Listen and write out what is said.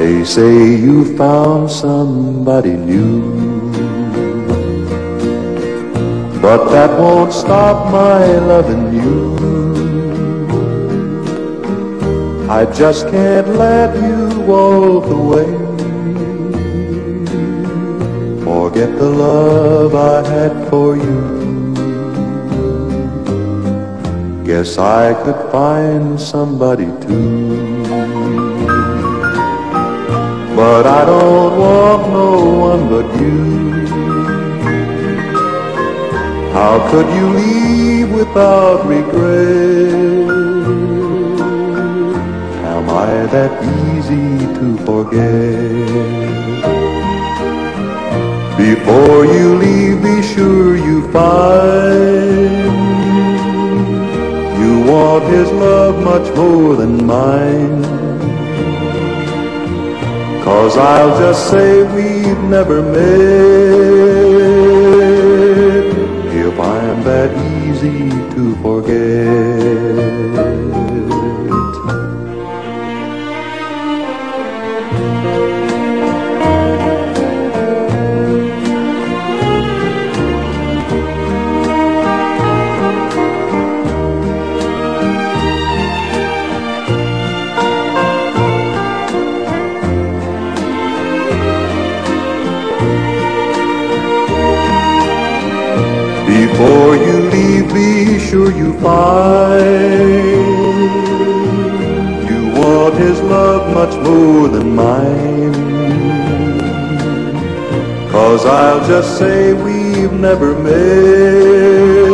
They say you found somebody new, but that won't stop my loving you. I just can't let you walk away, forget the love I had for you. Guess I could find somebody too, but I don't want no one but you. How could you leave without regret? Am I that easy to forget? Before you leave, be sure you find you want his love much more than mine. 'Cause I'll just say we've never met if I'm that easy to forget. Before you leave, be sure you find you want his love much more than mine. 'Cause I'll just say we've never met